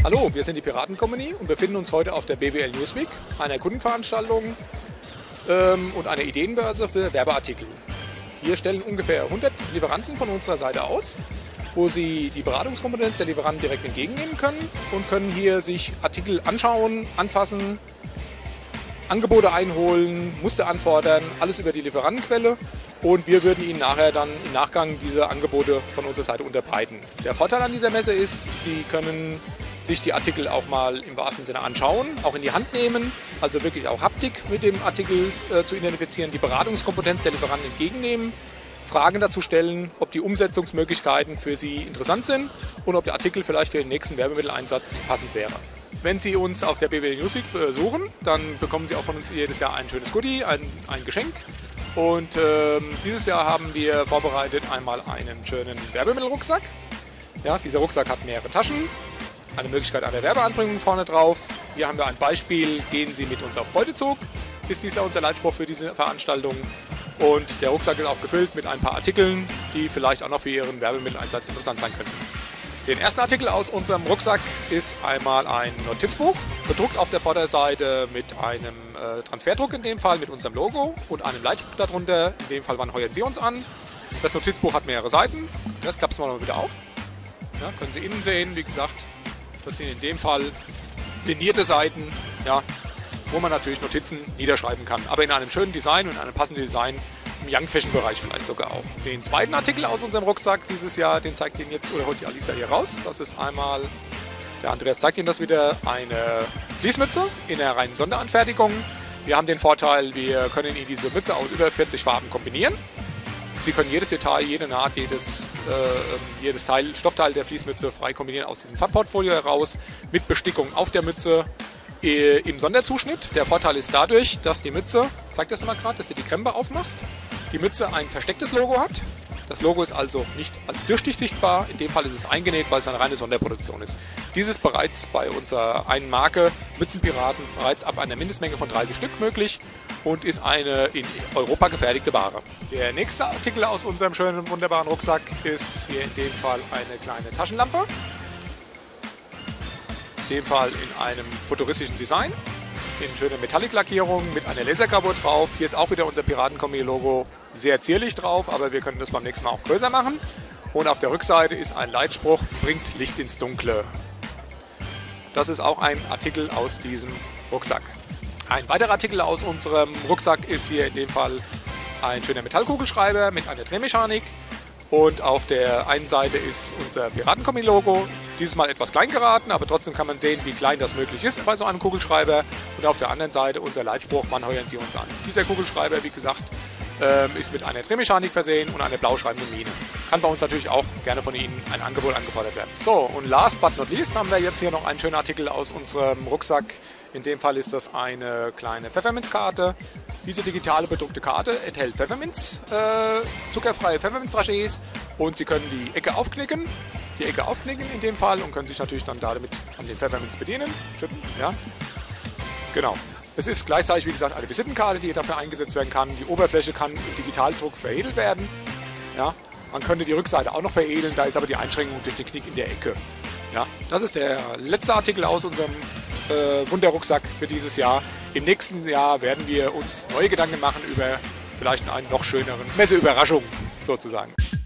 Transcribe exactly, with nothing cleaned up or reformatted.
Hallo, wir sind die Piraten Company und befinden uns heute auf der B W L Newsweek, einer Kundenveranstaltung ähm, und einer Ideenbörse für Werbeartikel. Hier stellen ungefähr hundert Lieferanten von unserer Seite aus, wo sie die Beratungskompetenz der Lieferanten direkt entgegennehmen können und können hier sich Artikel anschauen, anfassen, Angebote einholen, Muster anfordern, alles über die Lieferantenquelle. Und wir würden Ihnen nachher dann im Nachgang diese Angebote von unserer Seite unterbreiten. Der Vorteil an dieser Messe ist, Sie können sich die Artikel auch mal im wahrsten Sinne anschauen, auch in die Hand nehmen, also wirklich auch Haptik mit dem Artikel äh, zu identifizieren, die Beratungskompetenz der Lieferanten entgegennehmen, Fragen dazu stellen, ob die Umsetzungsmöglichkeiten für Sie interessant sind und ob der Artikel vielleicht für den nächsten Werbemitteleinsatz passend wäre. Wenn Sie uns auf der B W L Newsweek besuchen, dann bekommen Sie auch von uns jedes Jahr ein schönes Goodie, ein, ein Geschenk. Und ähm, dieses Jahr haben wir vorbereitet einmal einen schönen Werbemittelrucksack. Ja, dieser Rucksack hat mehrere Taschen, eine Möglichkeit einer Werbeanbringung vorne drauf. Hier haben wir ein Beispiel, gehen Sie mit uns auf Beutezug, ist dieser unser Leitspruch für diese Veranstaltung. Und der Rucksack ist auch gefüllt mit ein paar Artikeln, die vielleicht auch noch für Ihren Werbemitteleinsatz interessant sein könnten. Den ersten Artikel aus unserem Rucksack ist einmal ein Notizbuch, bedruckt auf der Vorderseite mit einem äh, Transferdruck in dem Fall, mit unserem Logo und einem Leitspruch darunter. In dem Fall, wann heuern Sie uns an? Das Notizbuch hat mehrere Seiten. Das klappen wir mal wieder auf. Ja, können Sie innen sehen, wie gesagt, das sind in dem Fall linierte Seiten, ja, wo man natürlich Notizen niederschreiben kann. Aber in einem schönen Design und in einem passenden Design, im Young Fashion Bereich vielleicht sogar auch. Den zweiten Artikel aus unserem Rucksack dieses Jahr, den zeigt Ihnen jetzt, oder holt die Alisa hier raus. Das ist einmal, der Andreas zeigt Ihnen das wieder, eine Fließmütze in der reinen Sonderanfertigung. Wir haben den Vorteil, wir können Ihnen diese Mütze aus über vierzig Farben kombinieren. Sie können jedes Detail, jede Naht, jedes, äh, jedes Teil, Stoffteil der Fließmütze frei kombinieren aus diesem Farbportfolio heraus, mit Bestickung auf der Mütze äh, im Sonderzuschnitt. Der Vorteil ist dadurch, dass die Mütze, ich zeige das mal gerade, dass du die Krempe aufmachst, die Mütze ein verstecktes Logo hat. Das Logo ist also nicht als durchsichtig sichtbar, in dem Fall ist es eingenäht, weil es eine reine Sonderproduktion ist. Dies ist bereits bei unserer einen Marke Mützenpiraten bereits ab einer Mindestmenge von dreißig Stück möglich und ist eine in Europa gefertigte Ware. Der nächste Artikel aus unserem schönen, wunderbaren Rucksack ist hier in dem Fall eine kleine Taschenlampe. In dem Fall in einem futuristischen Design, in schöner Metallic-Lackierung mit einer Lasergravur drauf. Hier ist auch wieder unser Piraten-Kombi-Logo sehr zierlich drauf, aber wir können das beim nächsten Mal auch größer machen. Und auf der Rückseite ist ein Leitspruch, bringt Licht ins Dunkle. Das ist auch ein Artikel aus diesem Rucksack. Ein weiterer Artikel aus unserem Rucksack ist hier in dem Fall ein schöner Metallkugelschreiber mit einer Drehmechanik. Und auf der einen Seite ist unser Piraten-Kombi-Logo, dieses Mal etwas klein geraten, aber trotzdem kann man sehen, wie klein das möglich ist bei so einem Kugelschreiber. Und auf der anderen Seite unser Leitspruch, wann heuern Sie uns an? Dieser Kugelschreiber, wie gesagt, ist mit einer Drehmechanik versehen und einer blau schreibenden Mine. Kann bei uns natürlich auch gerne von Ihnen ein Angebot angefordert werden. So, und last but not least haben wir jetzt hier noch einen schönen Artikel aus unserem Rucksack. In dem Fall ist das eine kleine Pfefferminzkarte. Diese digitale bedruckte Karte enthält Pfefferminz, äh, zuckerfreie Pfefferminzdragees und Sie können die Ecke aufknicken, die Ecke aufknicken in dem Fall und können sich natürlich dann damit an den Pfefferminz bedienen. Schütten, ja. Genau. Es ist gleichzeitig, wie gesagt, eine Visitenkarte, die dafür eingesetzt werden kann. Die Oberfläche kann im Digitaldruck veredelt werden. Ja. Man könnte die Rückseite auch noch veredeln, da ist aber die Einschränkung durch den Knick in der Ecke. Ja. Das ist der letzte Artikel aus unserem äh, Wunderrucksack für dieses Jahr. Im nächsten Jahr werden wir uns neue Gedanken machen über vielleicht einen noch schöneren Messeüberraschung sozusagen.